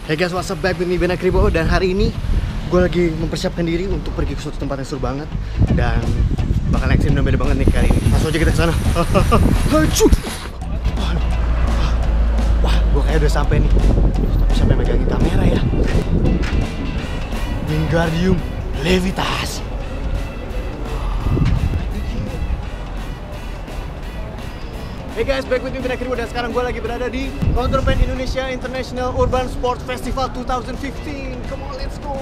Hey guys, what's up, back with me Ben Akribo. Dan hari ini gue lagi mempersiapkan diri untuk pergi ke suatu tempat yang seru banget dan bakal ekstrim dan beda banget nih kali ini. Langsung aja kita ke sana. Wah, gue kayak udah sampai nih. Tapi sampai megangin kamera ya. Wingardium Levitas. Hey guys, back with me Ben Akribo dan sekarang gue lagi berada di Counter Band Indonesia International Urban Sport Festival 2015. Come on, let's go.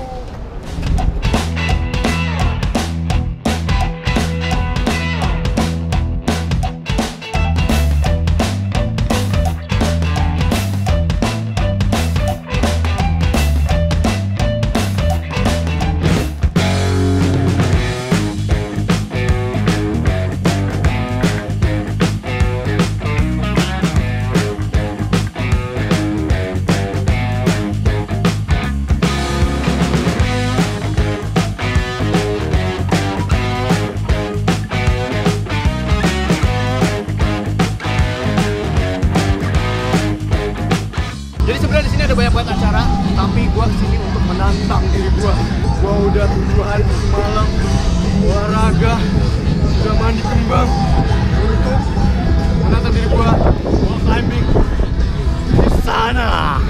Jadi sebenarnya di sini ada banyak banget acara, tapi gua kesini untuk menantang diri gua. Gua udah 7 hari semalam olahraga, udah mandi kembang untuk menantang diri gua wall climbing di sana.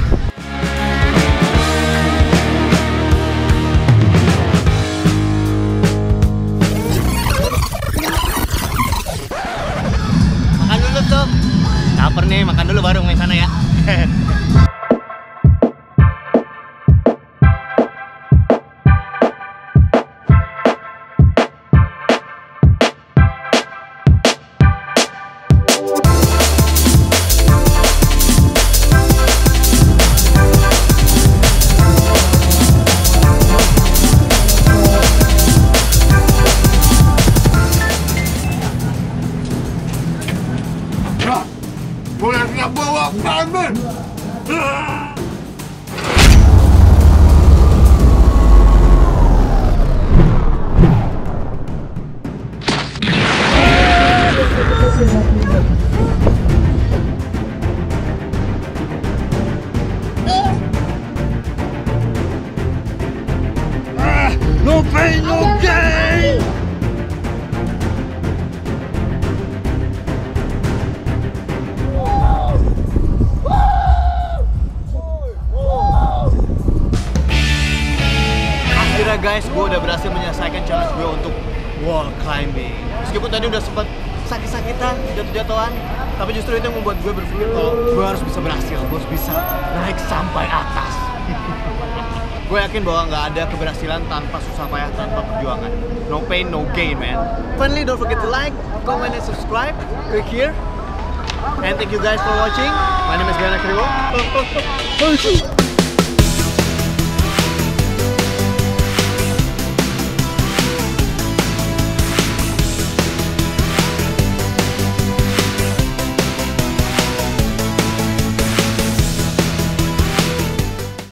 Makan dulu tuh. Lapar nih, makan dulu baru main sana ya. Boleh nggak bawa kamen? No pain, no gain. Akhirnya guys, gue udah berhasil menyelesaikan challenge gue untuk wall climbing. Meskipun tadi udah sempat sakit-sakitan, jatuh-jatuhan, tapi justru itu yang membuat gue berpikir kalau gue harus bisa berhasil, gue harus bisa naik sampai atas. Gue yakin bahwa nggak ada keberhasilan tanpa susah payah, tanpa perjuangan. No pain, no gain, man. Finally, don't forget to like, comment, and subscribe. Click here. And thank you guys for watching. My name is Ben Akribo.